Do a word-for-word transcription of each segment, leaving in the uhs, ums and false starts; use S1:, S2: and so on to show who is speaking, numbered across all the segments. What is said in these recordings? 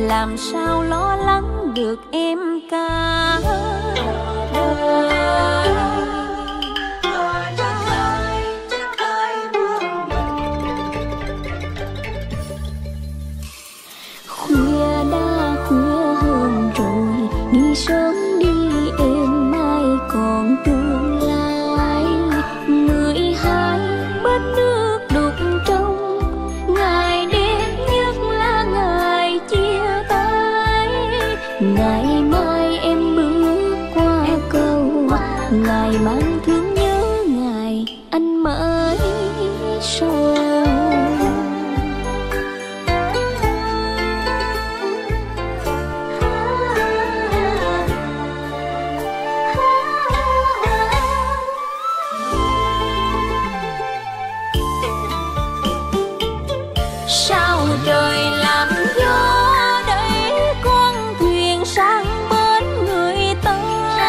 S1: làm sao lo lắng được em cả đời. Khuya đã khuya hơn rồi, đi sớm đi em mai còn tương lai. Người hai bên nước đục trong, ngày đêm nhất là ngày chia tay. Ngày mai em bước qua cầu, ngày mang thương nhớ ngày anh mãi sau. Sao trời làm gió đẩy con thuyền sang bên người ta,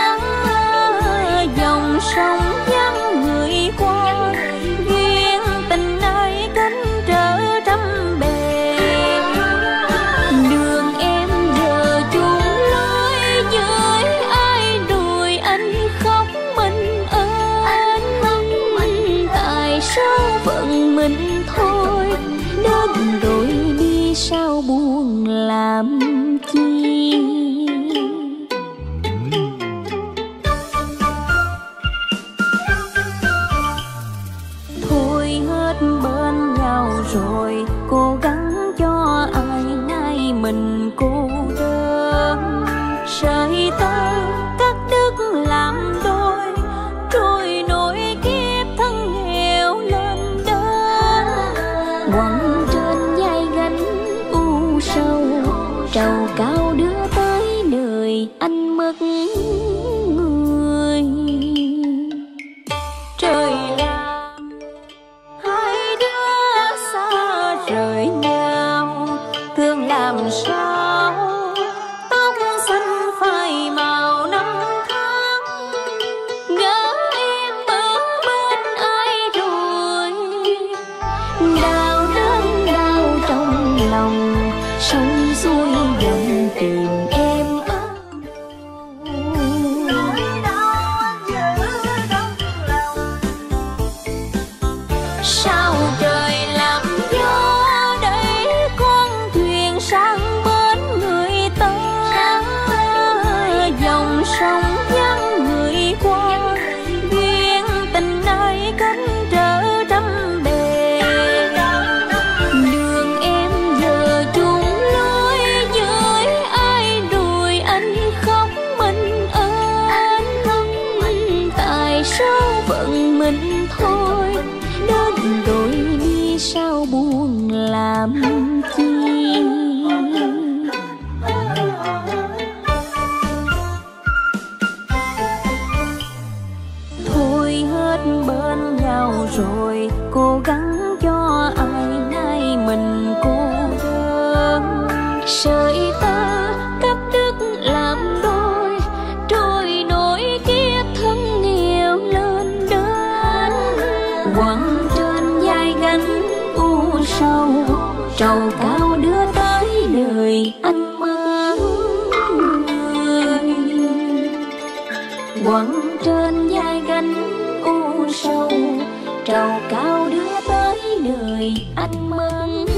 S1: dòng sông vắng người qua, duyên tình ấy cánh trở trăm bề. Đường em giờ chung lối với ai đùi anh khóc mình ơn. Tại sao phận mình thôi, đến rồi đi sao buồn làm chi. Thôi hết bên nhau rồi, cố gắng cho ai nay mình cô đơn. Sợi tơ cắt đứt làm đôi, trôi nổi kiếp thân nghèo lên đơn. Quăng trên vai gánh u sầu, trầu cao đưa tới đời anh mất người. Trời làm hai đứa xa rời nhau, thương làm sao tóc xanh phai màu năm tháng. Ngỡ em ở bên ai rồi, đau đớn đau trong lòng, sông xuôi dòng tìm em ở đâu. Sao trời làm gió đẩy con thuyền sang bên người ta, dòng sông vắng người qua, duyên tình ấy cánh trở trăm bề. Đường em giờ chung lối với ai đùi anh khóc mình ơn. Tại sao phận mình thôi, đến rồi đi sao buồn làm chi. Thôi hết bên nhau rồi, cố gắng cho ai nay mình cô đơn. Sợi tơ cắt đứt làm đôi, trôi nổi kiếp thân nghèo lên đơn. Quăng trên vai gánh u sầu, trầu cao đưa tới đời anh mất người. Quăng trên vai gánh u sầu, trầu cao đưa tới đời anh mất